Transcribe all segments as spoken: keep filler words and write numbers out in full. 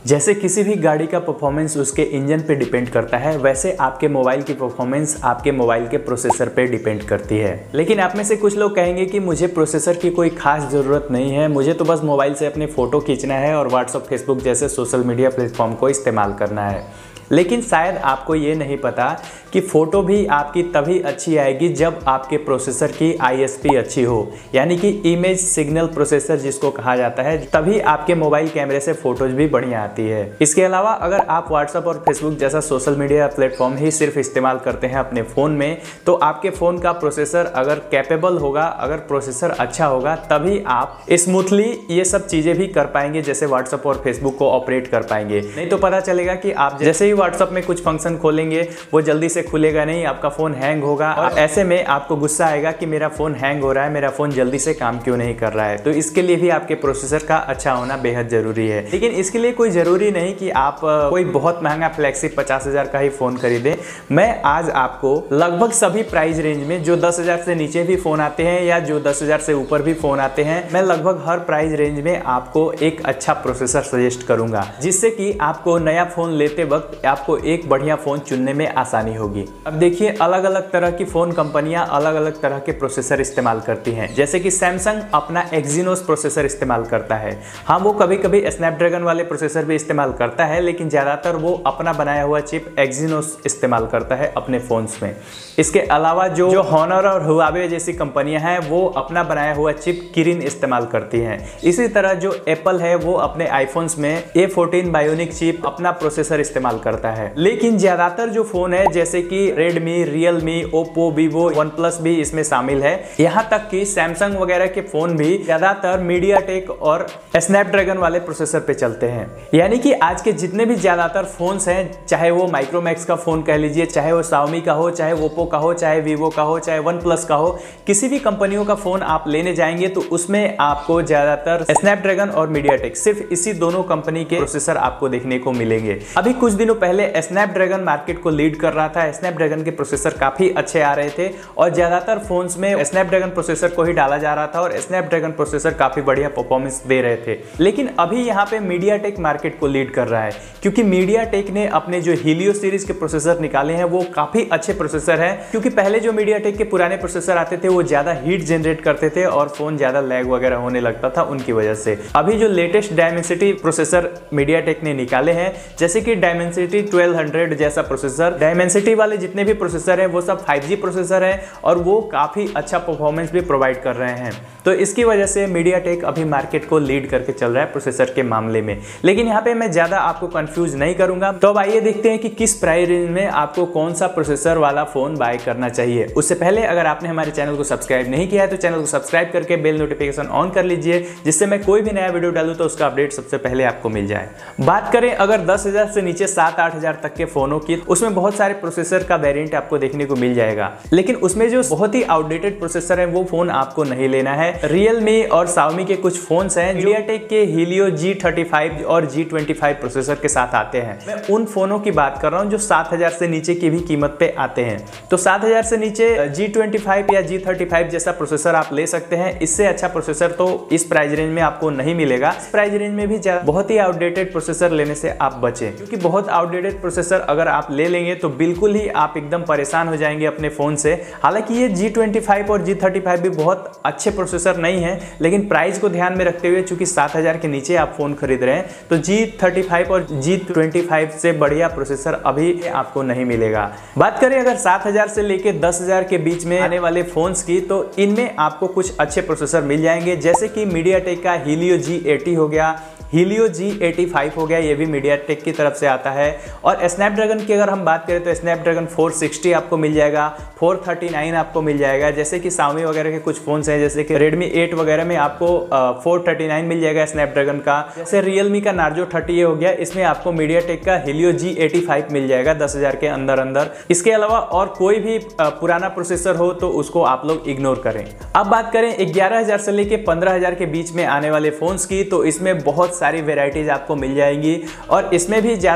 जैसे किसी भी गाड़ी का परफॉर्मेंस उसके इंजन पे डिपेंड करता है, वैसे आपके मोबाइल की परफॉर्मेंस आपके मोबाइल के प्रोसेसर पे डिपेंड करती है। लेकिन आप में से कुछ लोग कहेंगे कि मुझे प्रोसेसर की कोई खास ज़रूरत नहीं है, मुझे तो बस मोबाइल से अपने फ़ोटो खींचना है और व्हाट्सअप, फेसबुक जैसे सोशल मीडिया प्लेटफॉर्म को इस्तेमाल करना है। लेकिन शायद आपको ये नहीं पता कि फ़ोटो भी आपकी तभी अच्छी आएगी जब आपके प्रोसेसर की आई एस पी अच्छी हो, यानी कि इमेज सिग्नल प्रोसेसर जिसको कहा जाता है, तभी आपके मोबाइल कैमरे से फ़ोटोज़ भी बढ़िया आती है। इसके अलावा अगर आप व्हाट्सअप और फेसबुक जैसा सोशल मीडिया प्लेटफॉर्म ही सिर्फ इस्तेमाल करते हैं अपने फ़ोन में, तो आपके फ़ोन का प्रोसेसर अगर कैपेबल होगा, अगर प्रोसेसर अच्छा होगा, तभी आप स्मूथली ये सब चीज़ें भी कर पाएंगे, जैसे व्हाट्सअप और फेसबुक को ऑपरेट कर पाएंगे। नहीं तो पता चलेगा कि आप जैसे ही व्हाट्सअप में कुछ फंक्शन खोलेंगे वो जल्दी से खुलेगा नहीं, आपका फ़ोन हैंग होगा और ऐसे में आपको गुस्सा आएगा कि मेरा फ़ोन हैंग हो रहा है, मेरा फ़ोन जल्दी से काम क्यों नहीं कर रहा है। तो इसके लिए भी आपके प्रोसेसर का अच्छा होना बेहद ज़रूरी है। लेकिन इसके लिए कोई ज़रूरी नहीं कि आप कोई बहुत महंगा फ्लैगशिप पचास हज़ार का ही फ़ोन खरीदें। मैं आज आपको लगभग सभी प्राइस रेंज में जो दस हज़ार से नीचे भी फ़ोन आते हैं या जो दस हज़ार से ऊपर भी फ़ोन आते हैं, मैं लगभग हर प्राइस रेंज में आपको एक अच्छा प्रोसेसर सजेस्ट करूँगा, जिससे कि आपको नया फ़ोन लेते वक्त आपको एक बढ़िया फ़ोन चुनने में आसानी होगी। अब देखिए, अलग अलग तरह की फ़ोन कंपनियां अलग अलग तरह के प्रोसेसर इस्तेमाल करती हैं। जैसे कि सैमसंग अपना एक्जीनोस प्रोसेसर इस्तेमाल करता है। हाँ, वो कभी कभी स्नैपड्रैगन वाले प्रोसेसर भी इस्तेमाल करता है, लेकिन ज़्यादातर वो अपना बनाया हुआ चिप एक्जीनोस इस्तेमाल करता है अपने फ़ोन्स में। इसके अलावा जो जो हॉनर और हुआवे जैसी कंपनियां हैं, वो अपना बनाया हुआ चिप किरिन इस्तेमाल करती हैं। इसी तरह जो एप्पल है, वो अपने आईफोन्स में ए फोर्टीन बायोनिक चिप अपना प्रोसेसर इस्तेमाल करता है। लेकिन ज्यादातर जो फोन है, जैसे कि Redmi, Realme, Oppo, Vivo, OnePlus भी इसमें शामिल है। यहाँ तक कि सैमसंग वगैरह के फोन भी ज्यादातर मीडियाटेक और स्नैपड्रैगन वाले प्रोसेसर पे चलते हैं। यानी कि आज के जितने भी ज्यादातर फोन्स हैं, चाहे वो माइक्रोमैक्स का फोन कह लीजिए, चाहे वो शाओमी का हो, चाहे ओप्पो का हो, चाहे वीवो का हो, चाहे वन प्लस का हो, किसी भी कंपनियों का फोन आप लेने जाएंगे तो उसमें आपको ज्यादातर स्नैपड्रैगन और मीडियाटेक, सिर्फ इसी दोनों कंपनी के प्रोसेसर आपको देखने को मिलेंगे। अभी कुछ दिनों पहले स्नैपड्रैगन मार्केट को लीड कर रहा था। स्नैपड्रैगन के प्रोसेसर काफी अच्छे आ रहे थे और ज्यादातर फोन्स में स्नैपड्रैगन प्रोसेसर को ही डाला जा रहा था और स्नैपड्रैगन प्रोसेसर काफी बढ़िया परफॉर्मेंस दे रहे थे। लेकिन अभी यहाँ पे मीडियाटेक मार्केट को लीड कर रहा है, क्योंकि मीडियाटेक ने अपने जो हीलियो सीरीज के प्रोसेसर निकाले हैं वो काफी अच्छे प्रोसेसर हैं। क्योंकि पहले जो मीडियाटेक के पुराने प्रोसेसर आते थे वो ज्यादा हीट जनरेट करते थे और फोन ज्यादा लैग वगैरह होने लगता था उनकी वजह से। अभी जो लेटेस्ट डायमेंसिटी प्रोसेसर मीडियाटेक ने निकाले हैं, जैसे कि डायमेंसिटी ट्वेल्व हंड्रेड जैसा प्रोसेसर, डायमेंसिटी वाले जितने भी प्रोसेसर हैं वो सब फाइव जी प्रोसेसर हैं और वो काफी अच्छा परफॉर्मेंस भी प्रोवाइड कर रहे हैं। तो इसकी वजह से मीडियाटेक अभी मार्केट को लीड करके चल रहा है प्रोसेसर के मामले में। लेकिन यहाँ पे मैं ज्यादा आपको कंफ्यूज नहीं करूंगा। तो अब आइए देखते हैं कि किस प्राइस रेंज में आपको कौन सा प्रोसेसर वाला फोन बाय करना चाहिए। उससे पहले अगर आपने हमारे चैनल को सब्सक्राइब नहीं किया है तो चैनल को सब्सक्राइब करके बेल नोटिफिकेशन ऑन कर लीजिए, जिससे मैं कोई भी नया वीडियो डालूं तो उसका अपडेट सबसे पहले आपको मिल जाए। बात करें अगर दस हजार से नीचे सात आठ हजार तक के फोनों की, उसमें बहुत सारे प्रोसेसर का वेरिएंट आपको देखने को मिल जाएगा। लेकिन उसमें जो बहुत ही आउटडेटेड प्रोसेसर है वो फोन आपको नहीं लेना है। रियलमी और शाओमी के कुछ फोन्स हैं मीडियाटेक के हीलियो जी थर्टी फाइव और जी ट्वेंटी फाइव प्रोसेसर के साथ आते हैं। मैं उन फोनों की बात कर रहा हूं जो सात हजार से नीचे की भी कीमत पे आते हैं। तो सात हजार से नीचे जी ट्वेंटी फाइव या जी थर्टी फाइव जैसा प्रोसेसर आप ले सकते हैं। इससे अच्छा प्रोसेसर तो इस प्राइस रेंज में आपको नहीं मिलेगा। इस प्राइस रेंज में भी बहुत ही आउटडेटेड प्रोसेसर लेने से आप बचें, क्योंकि बहुत आउटडेटेड प्रोसेसर अगर आप ले लेंगे तो बिल्कुल ही आप एकदम परेशान हो जाएंगे अपने फोन से। हालांकि ये जी ट्वेंटी फाइव और जी थर्टी फाइव भी बहुत अच्छे प्रोसेसर नहीं है, लेकिन प्राइस को ध्यान में रखते हुए चूंकि सात हजार के नीचे आप फोन खरीद रहे हैं तो जी थर्टी फाइव और जी ट्वेंटी फाइव से बढ़िया प्रोसेसर अभी आपको नहीं मिलेगा। बात करें अगर सात हजार से लेके दस हजार के बीच में आने वाले फोन्स की, तो इनमें आपको कुछ अच्छे प्रोसेसर मिल जाएंगे, जैसे कि मीडियाटेक का हीलियो जी एटी हो गया, हीलियो जी एटी फाइव हो गया, ये भी मीडियाटेक की तरफ से आता है। और स्नैपड्रैगन की अगर हम बात करें तो स्नैपड्रैगन फोर सिक्सटी आपको मिल जाएगा, फोर थर्टी नाइन आपको मिल जाएगा। जैसे कि शाओमी वगैरह के कुछ फोन्स हैं, जैसे कि रेडमी एट वगैरह में आपको फोर थर्टी नाइन मिल जाएगा स्नैपड्रैगन का। जैसे रियलमी का नार्जो थर्टी हो गया, इसमें आपको मीडियाटेक का हीलियो जी एटी फाइव मिल जाएगा दस हजार के अंदर अंदर। इसके अलावा और कोई भी पुराना प्रोसेसर हो तो उसको आप लोग इग्नोर करें। अब बात करें ग्यारह हजार से लेके पंद्रह हजार के बीच में आने वाले फोन्स की, तो इसमें बहुत सारी वेराइटीज आपको मिल जाएंगी और इसमें भी ज्यादा कंफ्यूज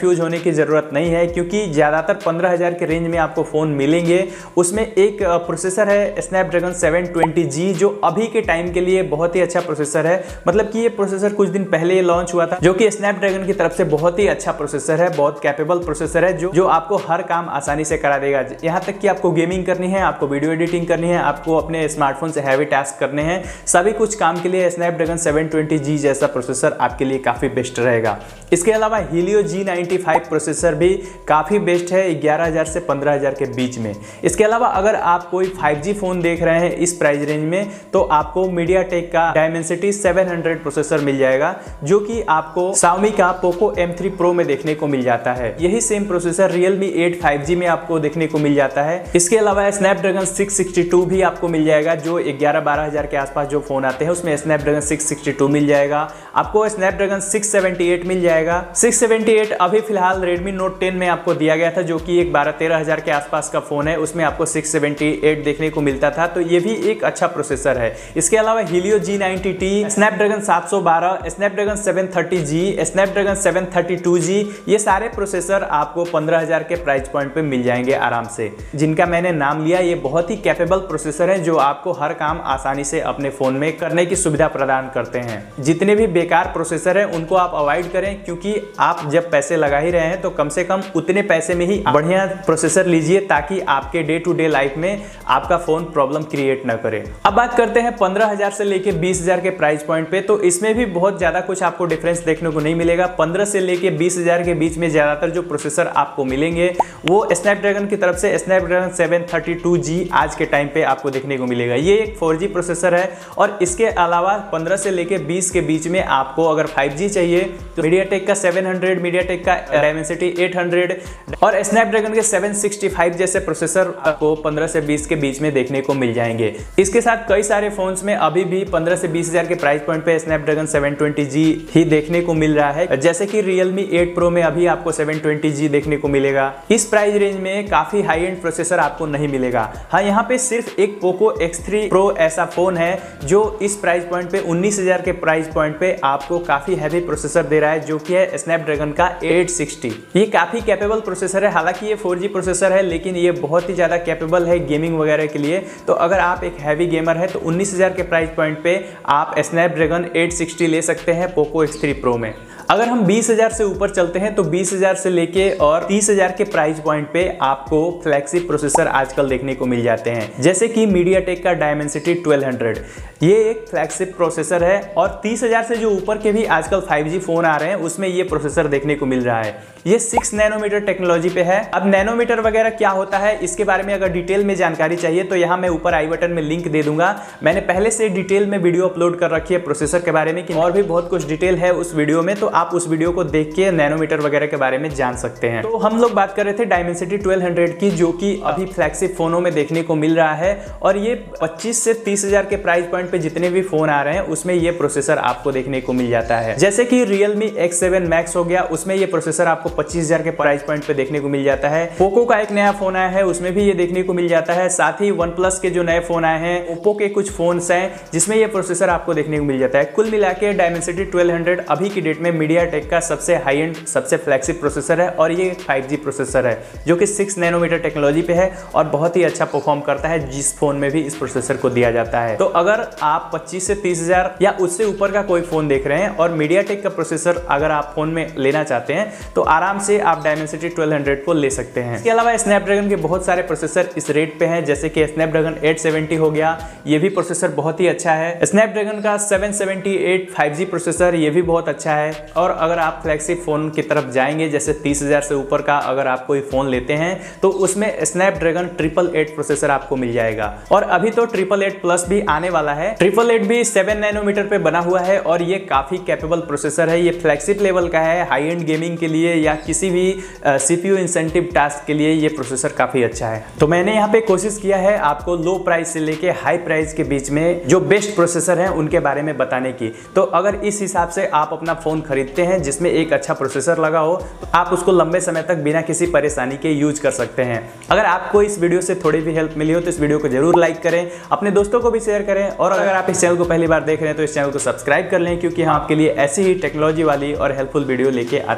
कंफ्यूज होने की ज़रूरत नहीं है, क्योंकि ज़्यादातर पंद्रह हज़ार के रेंज में आपको फ़ोन मिलेंगे। उसमें एक प्रोसेसर है स्नैपड्रैगन सेवन ट्वेंटी जी, जो अभी के टाइम के लिए बहुत ही अच्छा प्रोसेसर है। मतलब कि ये प्रोसेसर कुछ दिन पहले लॉन्च हुआ था, जो कि स्नैपड्रैगन की तरफ से बहुत ही अच्छा प्रोसेसर है, बहुत कैपेबल प्रोसेसर है, जो जो आपको हर काम आसानी से करा देगा। यहाँ तक कि आपको गेमिंग करनी है, आपको वीडियो एडिटिंग करनी है, आपको अपने स्मार्टफोन से हैवी टास्क करने हैं, सभी कुछ काम के लिए स्नैपड्रैगन सेवन ट्वेंटी जी जैसा प्रोसेसर आपके लिए काफ़ी बेस्ट रहेगा। इसके अलावा Helio G ninety five processor भी काफ़ी बेस्ट है ग्यारह हज़ार से पंद्रह हज़ार के बीच में। इसके अलावा अगर आप कोई फाइव जी फ़ोन देख रहे हैं इस प्राइस रेंज में, तो आपको मीडियाटेक का डायमेंसिटी सेवन हंड्रेड प्रोसेसर मिल जाएगा, जो कि आपको Xiaomi का पोको एम थ्री प्रो में देखने को मिल जाता है। यही same processor Realme eight five G में आपको देखने को मिल जाता है। इसके अलावा स्नैपड्रैगन सिक्स सिक्सटी टू भी आपको मिल जाएगा, जो ग्यारह बारह हज़ार के आसपास जो फोन आते हैं उसमें स्नैपड्रैगन सिक्स सिक्सटी टू मिल जाएगा। आपको स्नैपड्रैगन सिक्स सेवेंटी एट मिल जाएगा। सिक्स सेवेंटी एट अभी फिलहाल रेडमी नोट टेन में आपको दिया गया था, जो कि एक बारह तेरह हज़ार के आसपास का फोन है, उसमें आपको सिक्स सेवेंटी एट देखने को मिलता था, तो ये भी एक अच्छा प्रोसेसर है। इसके अलावा Helio G ninety T, Snapdragon seven twenty, Snapdragon seven thirty G, Snapdragon seven thirty two G, ये सारे प्रोसेसर आपको पंद्रह हज़ार के प्राइस पॉइंट पे मिल जाएंगे आराम से। जिनका मैंने नाम लिया, ये बहुत ही कैपेबल प्रोसेसर है, जो आपको हर काम आसानी से अपने फोन में करने की सुविधा प्रदान करते हैं। जितने भी बेकार प्रोसेसर हैं उनको आप अवॉइड करें, क्योंकि आप जब पैसे लगा ही रहे हैं तो कम से कम उतने पैसे में ही बढ़िया प्रोसेसर लीजिए, ताकि आपके डे टू डे लाइफ में आपका फोन प्रॉब्लम क्रिएट ना करे। अब बात करते हैं पंद्रह हज़ार से लेके बीस हज़ार के प्राइस पॉइंट पे, तो इसमें भी बहुत ज्यादा कुछ आपको डिफरेंस देखने को नहीं मिलेगा। पंद्रह से लेके बीस हज़ार के बीच में ज्यादातर जो प्रोसेसर आपको मिलेंगे वो स्नैपड्रैगन की तरफ से Snapdragon seven thirty two G आज के टाइम पे आपको देखने को मिलेगा। ये एक फोर जी प्रोसेसर है, और इसके अलावा पंद्रह से लेके बीस के बीच में आपको अगर फाइव जी चाहिए तो मीडियाटेक का सेवन हंड्रेड, मीडियाटेक का डायमेंसिटी एट हंड्रेड और स्नैपड्रैगन के सेवन सिक्सटी फाइव जैसे प्रोसेसर आपको पंद्रह से बीस के बीच में देखने को मिल जाएंगे। इसके साथ कई सारे फोन्स में अभी भी पंद्रह से बीस हज़ार के प्राइस पॉइंट पे स्नैपड्रैगन सेवन ट्वेंटी जी ही देखने को मिल रहा है, जैसे कि रियलमी एट प्रो में अभी आपको सेवन ट्वेंटी जी देखने को मिलेगा। इस प्राइस रेंज में काफी हाई एंड प्रोसेसर आपको नहीं मिलेगा। हाँ, यहाँ पे सिर्फ एक पोको एक्स थ्री प्रो ऐसा फोन है जो इस प्राइस पॉइंट पे उन्नीस हज़ार के प्राइस पॉइंट पे आपको काफी हैवी प्रोसेसर दे रहा है, जो कि है स्नैपड्रैगन का एट सिक्सटी। ये काफी कैपेबल प्रोसेसर है, हालांकि ये फोर जी प्रोसेसर है, लेकिन ये बहुत ही ज्यादा कैपेबल है गेमिंग वगैरह के लिए। तो अगर आप एक हैवी गेमर है तो उन्नीस हज़ार के प्राइस पॉइंट पे आप स्नैपड्रैगन एट सिक्सटी ले सकते हैं पोको एक्स थ्री प्रो में। अगर हम बीस हज़ार से ऊपर चलते हैं तो बीस हज़ार से लेके और तीस हज़ार के प्राइस पॉइंट पे आपको फ्लैगशिप प्रोसेसर आजकल देखने को मिल जाते हैं, जैसे कि मीडियाटेक का डायमेंसिटी ट्वेल्व हंड्रेड। ये एक फ्लैगशिप प्रोसेसर है, और तीस हज़ार से जो ऊपर के भी आजकल फाइव जी फोन आ रहे हैं उसमें ये प्रोसेसर देखने को मिल रहा है। ये सिक्स नैनोमीटर टेक्नोलॉजी पे है। अब नैनोमीटर वगैरह क्या होता है, इसके बारे में अगर डिटेल में जानकारी चाहिए तो यहाँ मैं ऊपर आई बटन में लिंक दे दूंगा। मैंने पहले से डिटेल में वीडियो अपलोड कर रखी है प्रोसेसर के बारे में, कि और भी बहुत कुछ डिटेल है उस वीडियो में, तो आप उस वीडियो को देख के नैनोमीटर वगैरह के बारे में जान सकते हैं। तो हम लोग बात कर रहे थे डायमेंसिटी ट्वेल्व हंड्रेड की, जो कि अभी फ्लैगशिप फोनों में देखने को मिल रहा है, और ये पच्चीस से तीस हज़ार के प्राइस पॉइंट पे जितने भी फोन आ रहे हैं उसमें ये प्रोसेसर आपको देखने को मिल जाता है। जैसे कि रियलमी एक्स सेवन मैक्स हो गया, उसमें ये प्रोसेसर आपको पच्चीस हज़ार के प्राइस पॉइंट पे देखने को मिल जाता है। पोको का एक नया फोन आया है, उसमें भी ये देखने को मिल जाता है। साथ ही वन प्लस के जो नए फोन आए हैं, ओप्पो के कुछ फोन्स हैं जिसमें ये प्रोसेसर आपको देखने को मिल जाता है। कुल मिला के डायमेंसिटी ट्वेल्व हंड्रेड अभी की डेट में मीडियाटेक का सबसे हाई एंड सबसे फ्लैगशिप प्रोसेसर है, और ये फाइव जी प्रोसेसर है जो कि सिक्स नैनोमीटर टेक्नोलॉजी पे है और बहुत ही अच्छा परफॉर्म करता है, जिस फोन में भी इस प्रोसेसर को दिया जाता है। तो अगर आप पच्चीस से तीस हज़ार या उससे ऊपर का कोई फोन देख रहे हैं और मीडियाटेक का प्रोसेसर अगर आप फोन में लेना चाहते हैं तो आराम से आप डायमेंसिटी ट्वेल्व हंड्रेड को ले सकते हैं। इसके अलावा स्नैपड्रैगन के बहुत सारे प्रोसेसर इस रेट पे हैं, जैसे कि स्नैपड्रैगन एट सेवेंटी हो गया, ये भी प्रोसेसर बहुत ही अच्छा है। स्नैपड्रैगन का seven seventy eight five G processor, ये भी बहुत अच्छा है। और अगर आप फ्लैगशिप फोन की तरफ जाएंगे, जैसे तीस हज़ार से ऊपर का अगर आप कोई फोन लेते हैं तो उसमें स्नैपड्रैगन ट्रिपल एट प्रोसेसर आपको मिल जाएगा। और अभी तो ट्रिपल एट प्लस भी आने वाला है। ट्रिपल एट भी सेवन नैनोमीटर पे बना हुआ है और ये काफी कैपेबल प्रोसेसर है। ये फ्लैगशिप लेवल का है, हाई एंड गेमिंग के लिए या किसी भी सीपीयू इंसेंटिव टास्क के लिए ये प्रोसेसर काफी अच्छा है। तो मैंने यहाँ पे कोशिश किया है आपको लो प्राइस से लेके हाई प्राइस के बीच में जो बेस्ट प्रोसेसर हैं उनके बारे में बताने की। तो अगर इस हिसाब से आप अपना फोन खरीदते हैं जिसमें एक अच्छा प्रोसेसर लगा हो तो आप उसको लंबे समय तक बिना किसी परेशानी के यूज कर सकते हैं। अगर आपको इस वीडियो से थोड़ी भी हेल्प मिली हो तो इस वीडियो को जरूर लाइक करें, अपने दोस्तों को भी शेयर करें, और अगर आप इस चैनल को पहली बार देख रहे हैं तो इस चैनल को सब्सक्राइब कर लें, क्योंकि हम आपके लिए ऐसी ही टेक्नोलॉजी वाली और हेल्पफुल वीडियो लेके आते रहते हैं।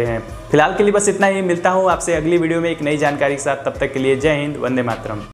हैं। फिलहाल के लिए बस इतना ही, मिलता हूँ आपसे अगली वीडियो में एक नई जानकारी के साथ। तब तक के लिए जय हिंद, वंदे मातरम।